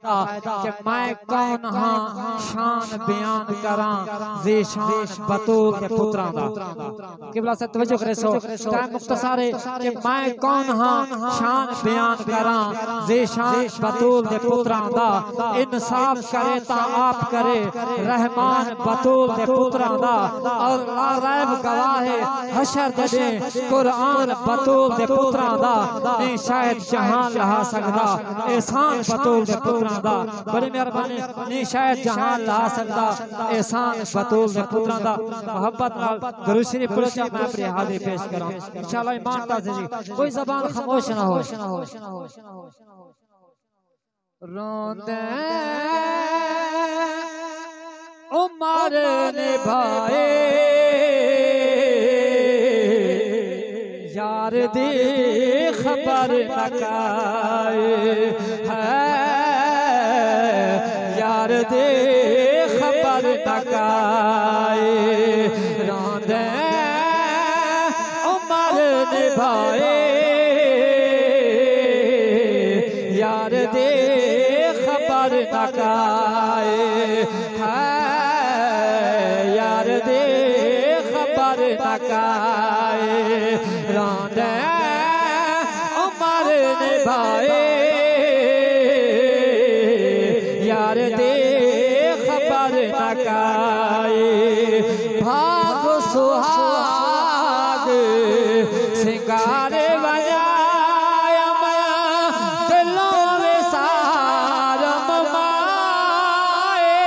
कि मैं कौन हाँ शान बयान करा ज़ेशान बतूल दे पुत्रां दा। किबला से तवज्जो करे सो टाइम मुख्तसर है कि मैं कौन हाँ शान बयान करा ज़ेशान बतूल दे पुत्रां दा। इंसाफ करे ता आप करे रहमान बतूल दे पुत्रां दा। और ला रैब गवाह है हशर दे कुरान बतूल दे पुत्रां दा। नहीं शायद जहान लहा सकदा एहसान बतूल दे पुत्रां दा। बड़ी मेहरबानी नहीं शायद जहान लहा सकदा एहसान बतूल दे पुत्रां दा। मोहब्बत नाल दरूद शरीफ पढ़ो मैं अपनी हाजिरी पेश करां इंशाअल्लाह। ईमान ताज़ी कोई ज़बान खामोश ना हो। रोंदे उमर निभाए यार दी खबर नकाए है यार दे खबर नकाए। रोंदे उमर निभाए यार दे खबर नकाए है यार दे खबर नकाए। रोंदे उमर निभाए यार दे खबर नकाए। भाग सुहाग सिंगार बजाया दिलों में सारम माए।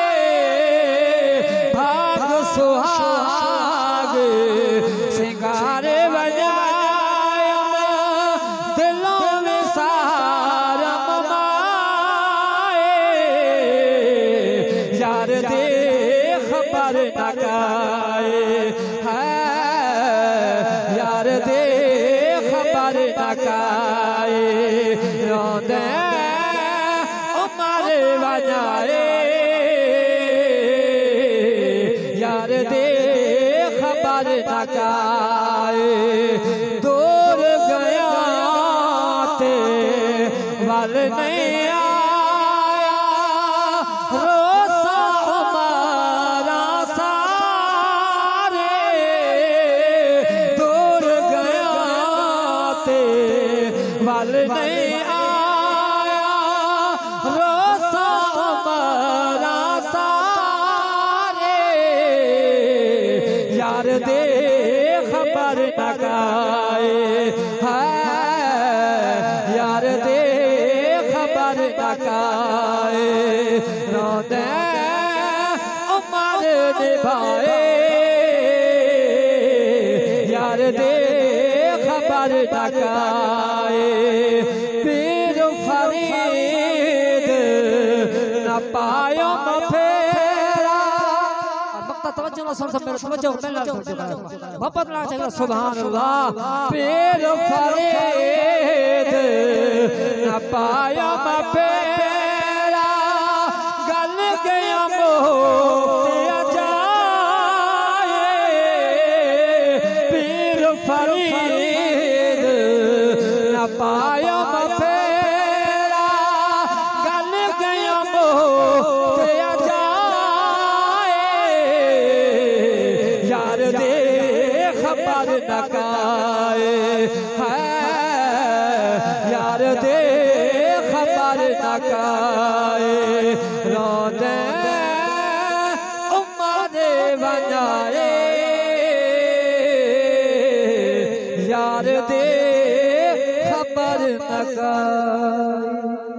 भाग सुहाग सिंगार बजाया दिलों में सारम माए। यार दे खबर नकाए है यार दे खबर नकाए। रोंदे उमर बजाए यार दे खबर नकाए। दूर गया ते वल नहीं आया रोसा हमारा सारे। दूर गया ते वल नहीं आया रोसा हमारा सारे। यार दे खबर नकाए है यार दे खबर नकाए। रोंदे उमर निभाए यार दे खबर नकाए। पीर फरीद न पायो फेरा तवज्जो ना सुन मेरे तवज्जो मेरे मोहब्बत ना चाहिए सुभान अल्लाह। पीर फरीद न पाया फेरा गल गया मोतिया जाए। पीर फरीद न पाया फेरा गल गया मोतिया जाए। यार दे खबर नकाए है यार दे खबर नकाए। रोंदे उमर बजाए यार दे खबर नकाए।